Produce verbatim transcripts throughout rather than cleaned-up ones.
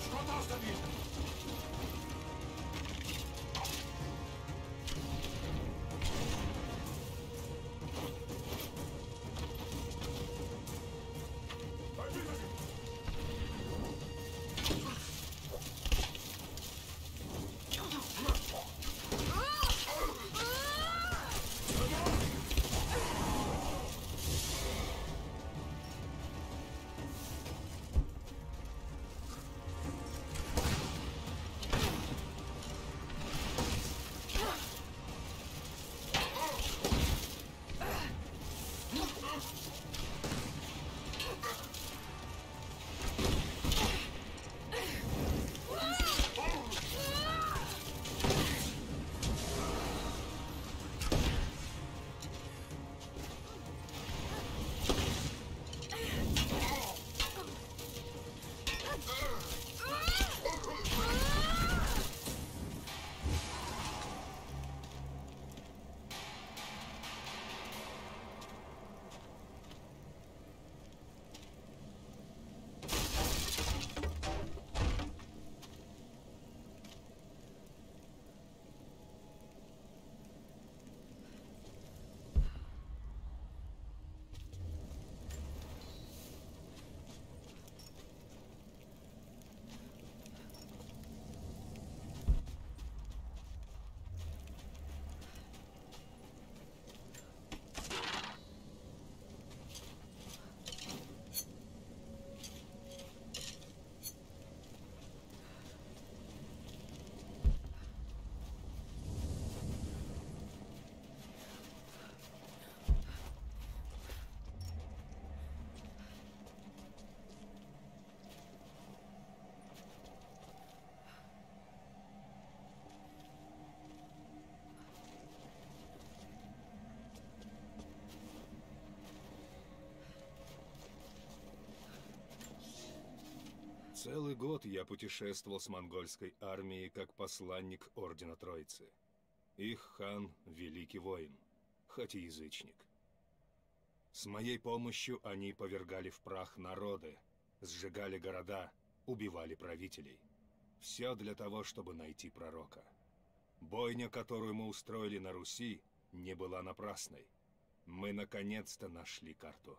Что-то останови! Целый год я путешествовал с монгольской армией как посланник Ордена Троицы. Их хан – великий воин, хоть и язычник. С моей помощью они повергали в прах народы, сжигали города, убивали правителей. Все для того, чтобы найти пророка. Бойня, которую мы устроили на Руси, не была напрасной. Мы наконец-то нашли карту.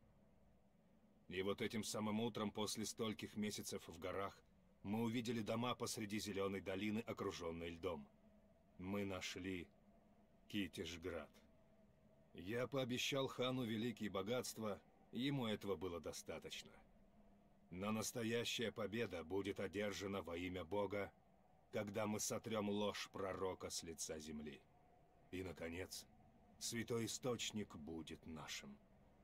И вот этим самым утром, после стольких месяцев в горах, мы увидели дома посреди зеленой долины, окруженной льдом. Мы нашли Китежград. Я пообещал хану великие богатства, ему этого было достаточно. Но настоящая победа будет одержана во имя Бога, когда мы сотрем ложь пророка с лица земли. И, наконец, святой источник будет нашим.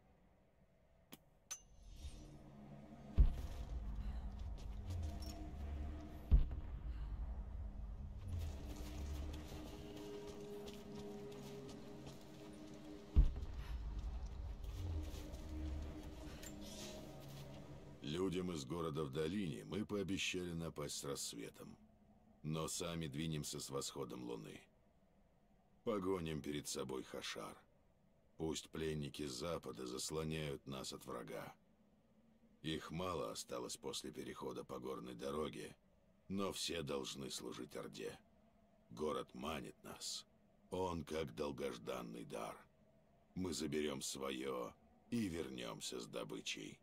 Людям из города в долине мы пообещали напасть с рассветом. Но сами двинемся с восходом луны. Погоним перед собой Хашар. Пусть пленники с запада заслоняют нас от врага. Их мало осталось после перехода по горной дороге, но все должны служить Орде. Город манит нас. Он как долгожданный дар. Мы заберем свое и вернемся с добычей.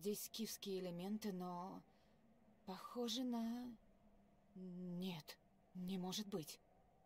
здесь скифские элементы, но... Похоже на... Нет, не может быть.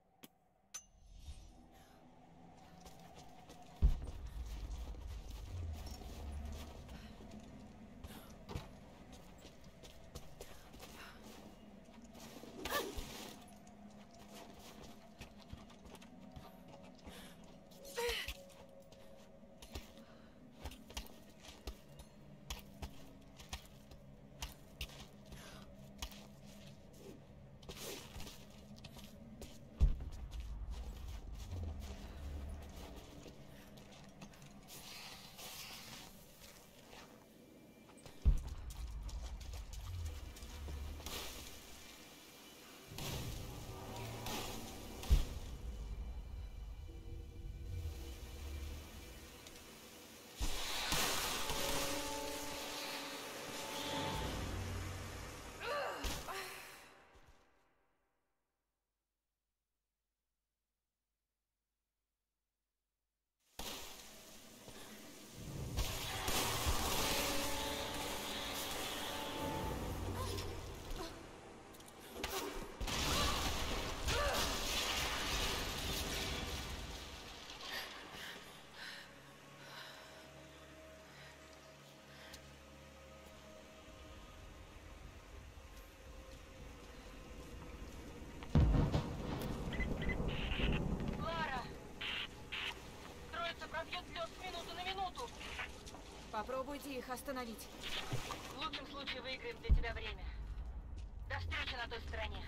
Попробуйте их остановить. В лучшем случае выиграем для тебя время. До встречи на той стороне.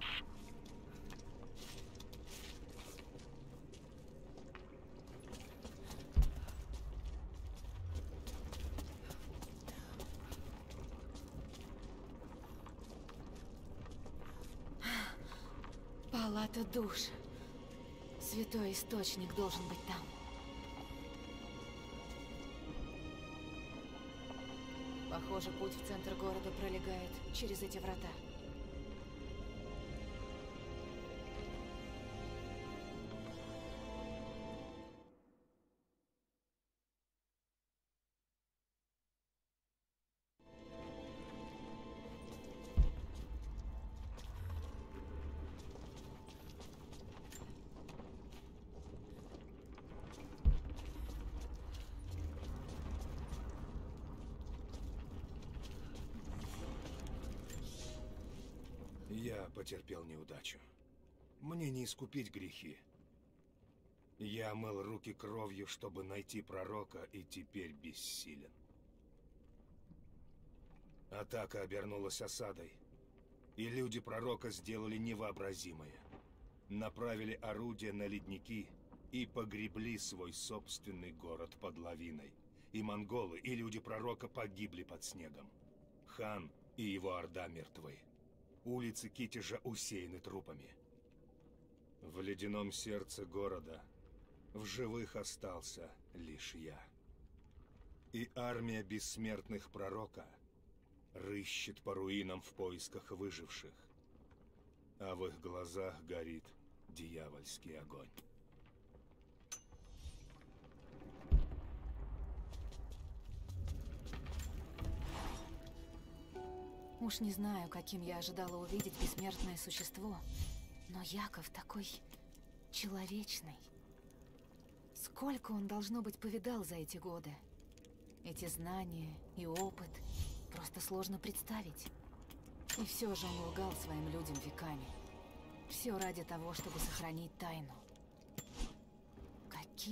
Палата душ. Святой источник должен быть там. Похоже, путь в центр города пролегает через эти врата. Я потерпел неудачу. Мне не искупить грехи. Я мыл руки кровью, чтобы найти пророка, и теперь бессилен. Атака обернулась осадой, и люди пророка сделали невообразимое. Направили орудия на ледники и погребли свой собственный город под лавиной. И монголы, и люди пророка погибли под снегом. Хан и его орда мертвы. Улицы Китежа усеяны трупами. В ледяном сердце города в живых остался лишь я. И армия бессмертных пророка рыщет по руинам в поисках выживших. А в их глазах горит дьявольский огонь. Уж не знаю, каким я ожидала увидеть бессмертное существо, но Яков такой человечный. Сколько он, должно быть, повидал за эти годы. Эти знания и опыт просто сложно представить. И все же он лгал своим людям веками. Все ради того, чтобы сохранить тайну. Какие...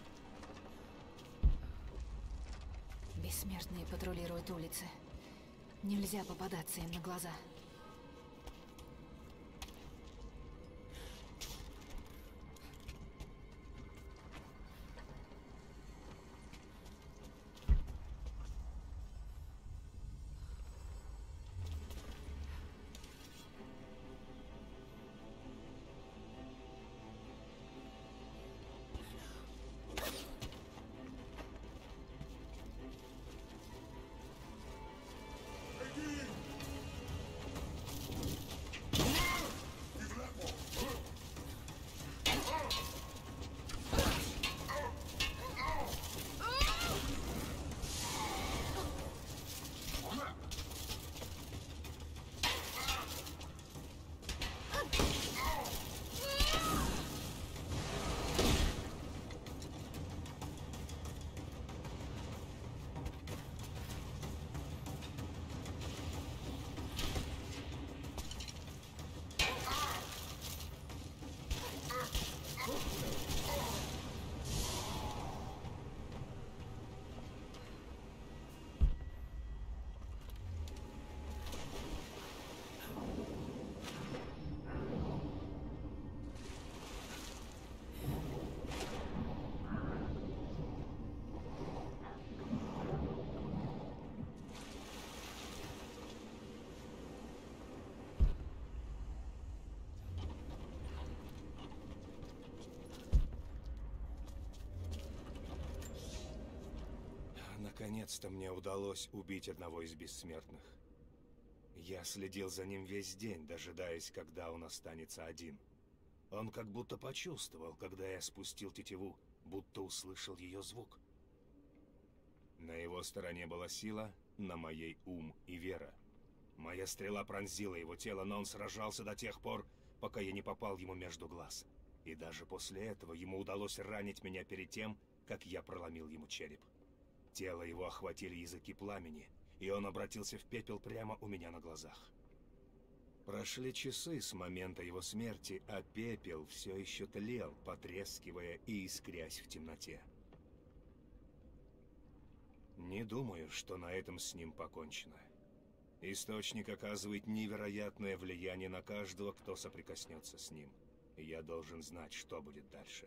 Бессмертные патрулируют улицы. Нельзя попадаться им на глаза. Наконец-то мне удалось убить одного из бессмертных. Я следил за ним весь день, дожидаясь, когда он останется один. Он как будто почувствовал, когда я спустил тетиву, будто услышал ее звук. На его стороне была сила, на моей ум и вера. Моя стрела пронзила его тело, но он сражался до тех пор, пока я не попал ему между глаз. И даже после этого ему удалось ранить меня перед тем, как я проломил ему череп. Тело его охватили языки пламени, и он обратился в пепел прямо у меня на глазах. Прошли часы с момента его смерти, а пепел все еще тлел, потрескивая и искрясь в темноте. Не думаю, что на этом с ним покончено. Источник оказывает невероятное влияние на каждого, кто соприкоснется с ним. И я должен знать, что будет дальше.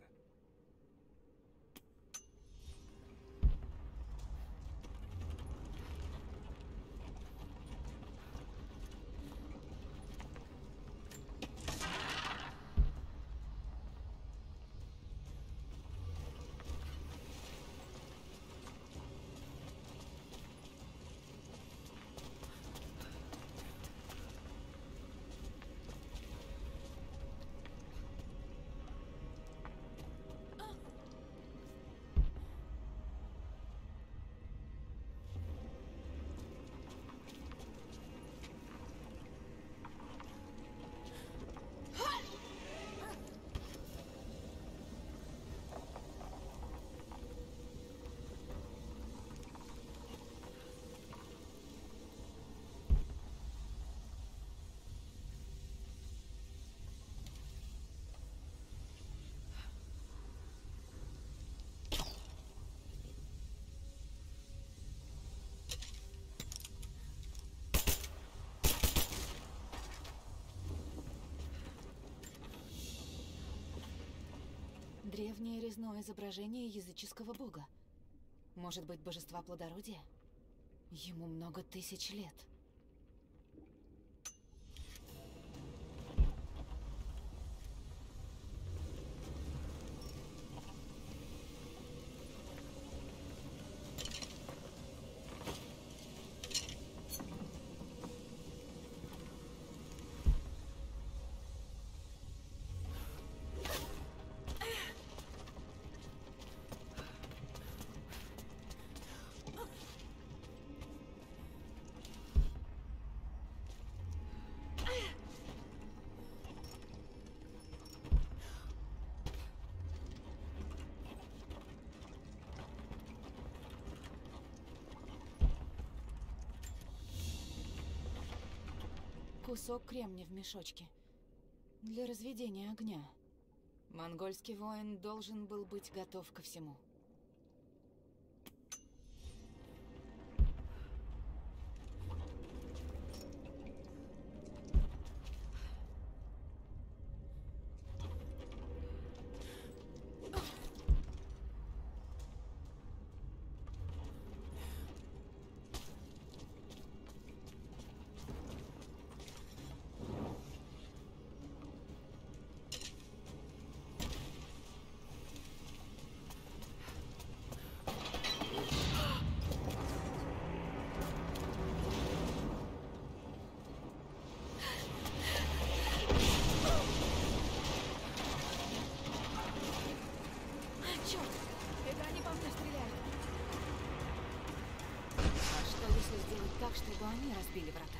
Древнее резное изображение языческого бога. Может быть, божества плодородия? Ему много тысяч лет. Кусок кремня в мешочке. Для разведения огня. Монгольский воин должен был быть готов ко всему. сами разбили врата.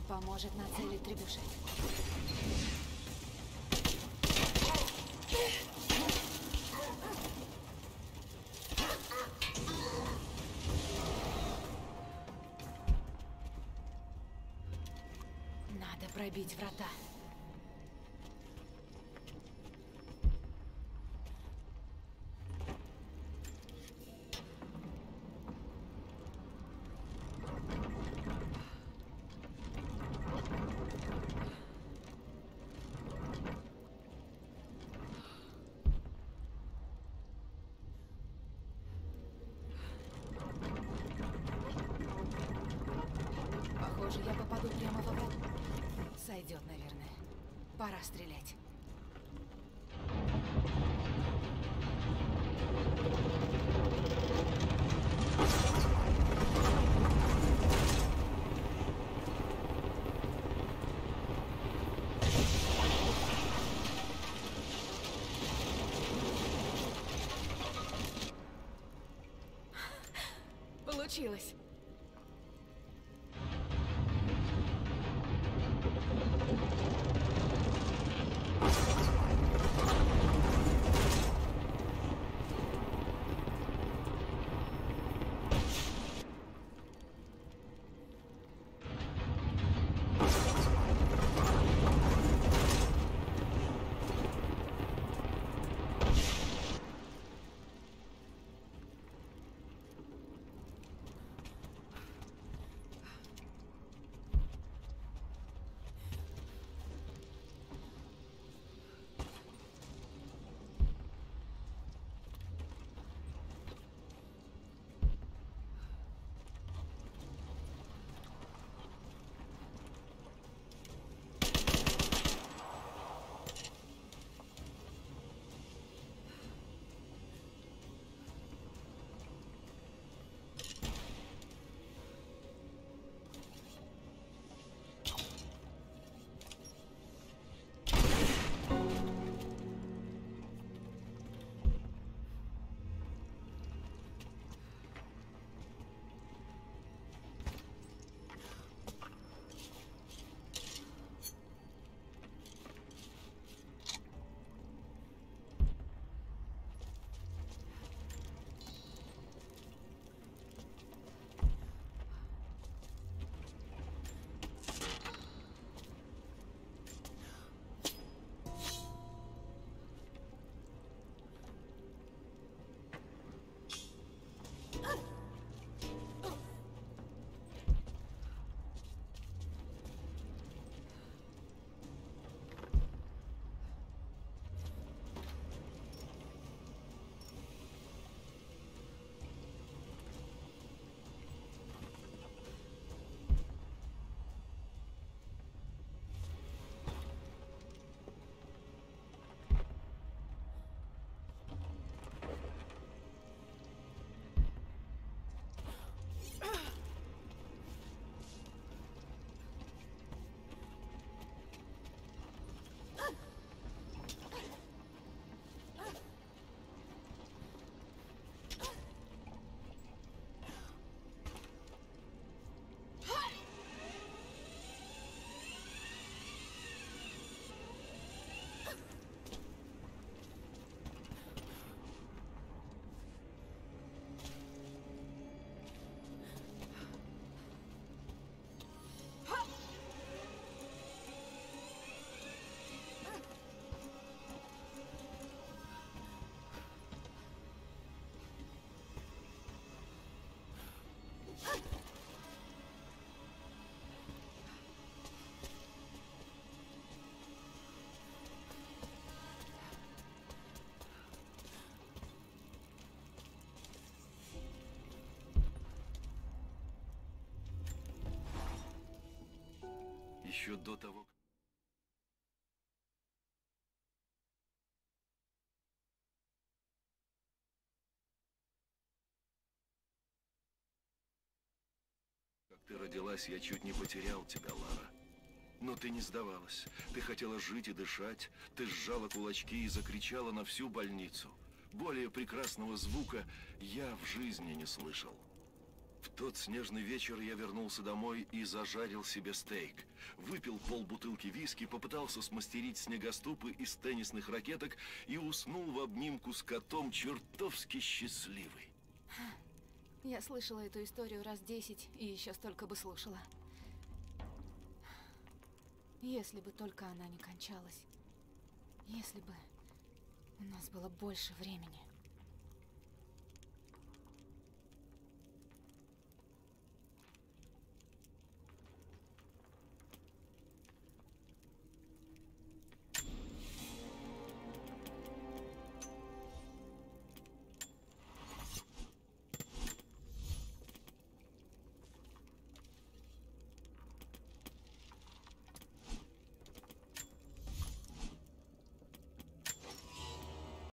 поможет нацелить требушет. Надо пробить врата. Похоже, я попаду прямо во врата. Сойдет, наверное. Пора стрелять. Получилось. Еще до того, как ты родилась, я чуть не потерял тебя, Лара. Но ты не сдавалась. Ты хотела жить и дышать. Ты сжала кулачки и закричала на всю больницу. Более прекрасного звука я в жизни не слышал. В тот снежный вечер я вернулся домой и зажарил себе стейк. Выпил полбутылки виски, попытался смастерить снегоступы из теннисных ракеток и уснул в обнимку с котом, чертовски счастливый. Я слышала эту историю раз десять и еще столько бы слушала. Если бы только она не кончалась. Если бы у нас было больше времени.